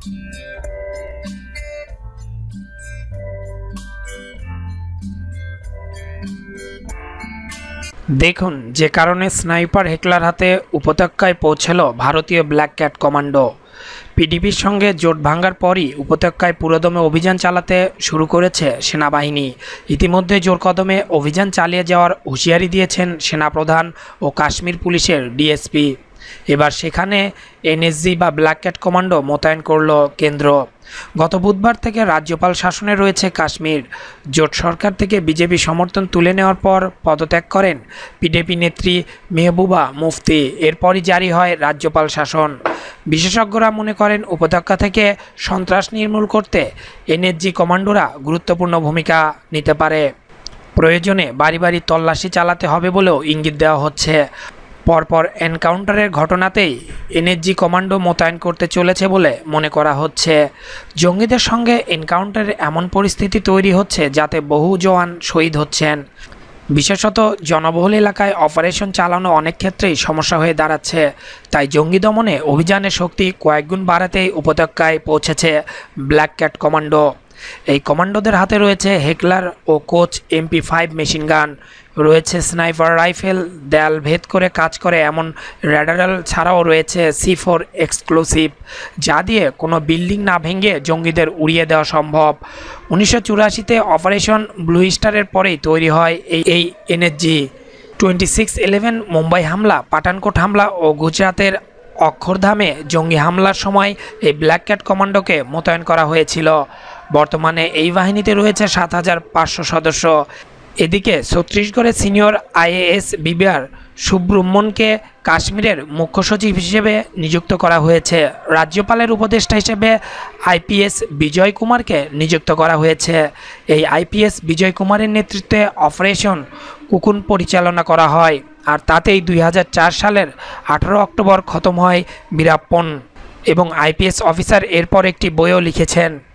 দেখুন যে কারণে স্নাইপার হেকলার হাতে উপত্যকায় পৌঁছল ভারতীয় ব্ল্যাক ক্যাট কমান্ডো। পিডিপির সঙ্গে জোট ভাঙার পরই উপত্যকায় পুরোদমে অভিযান চালাতে শুরু করেছে সেনাবাহিনী। ইতিমধ্যে জোর কদমে অভিযান চালিয়ে যাওয়ার হুঁশিয়ারি দিয়েছেন সেনাপ্রধান ও কাশ্মীর পুলিশের ডিএসপি। এবার সেখানে এনএসজি বা ব্ল্যাক ক্যাট কমান্ডো মোতায়েন করল কেন্দ্র। গত বুধবার থেকে রাজ্যপাল শাসনে রয়েছে কাশ্মীর। জোট সরকার থেকে বিজেপি সমর্থন তুলে নেওয়ার পর পদত্যাগ করেন পিডিপি নেত্রী মেহবুবা মুফতি। এরপরই জারি হয় রাজ্যপাল শাসন। বিশেষজ্ঞরা মনে করেন উপত্যকা থেকে সন্ত্রাস নির্মূল করতে এনএসজি কমান্ডোরা গুরুত্বপূর্ণ ভূমিকা নিতে পারে। প্রয়োজনে বাড়ি বাড়ি তল্লাশি চালাতে হবে বলেও ইঙ্গিত দেওয়া হচ্ছে। পরপর এনকাউন্টারের ঘটনাতেই এনএসজি কমান্ডো মোতায়েন করতে চলেছে বলে মনে করা হচ্ছে। জঙ্গিদের সঙ্গে এনকাউন্টারে এমন পরিস্থিতি তৈরি হচ্ছে যাতে বহু জওয়ান শহীদ হচ্ছেন। বিশেষত জনবহুল এলাকায় অপারেশন চালানো অনেক ক্ষেত্রেই সমস্যা হয়ে দাঁড়াচ্ছে। তাই জঙ্গি দমনে অভিযানের শক্তি কয়েকগুণ বাড়াতেই উপত্যকায় পৌঁছেছে ব্ল্যাক ক্যাট কমান্ডো। এই কমান্ডোদের হাতে রয়েছে হেকলার ও কোচ MP5 মেশিনগান, রয়েছে স্নাইপার রাইফেল, দেয়াল ভেদ করে কাজ করে এমন র্যাডার ছাড়াও রয়েছে C4 এক্সক্লুসিভ, যা দিয়ে কোনো বিল্ডিং না ভেঙে জঙ্গিদের উড়িয়ে দেওয়া সম্ভব। 1984-তে অপারেশন ব্লু স্টারের পরেই তৈরি হয় এই এনএসজি। 26/11 মুম্বাই হামলা, পাঠানকোট হামলা ও গুজরাতের অক্ষরধামে জঙ্গি হামলার সময় এই ব্ল্যাক ক্যাট কমান্ডোকে মোতায়েন করা হয়েছিল। বর্তমানে এই বাহিনীতে রয়েছে 7,500 সদস্য। এদিকে ছত্তিশগড়ের সিনিয়র IAS বিবিআর সুব্রহ্মণ্যকে কাশ্মীরের মুখ্য সচিব হিসেবে নিযুক্ত করা হয়েছে। রাজ্যপালের উপদেষ্টা হিসেবে IPS বিজয় কুমারকে নিযুক্ত করা হয়েছে। এই IPS বিজয় কুমারের নেতৃত্বে অপারেশন কুকুন পরিচালনা করা হয়, আর তাতেই 2004 সালের 18 অক্টোবর খতম হয় বীরাপ্পন। এবং IPS অফিসার এরপর একটি বইও লিখেছেন।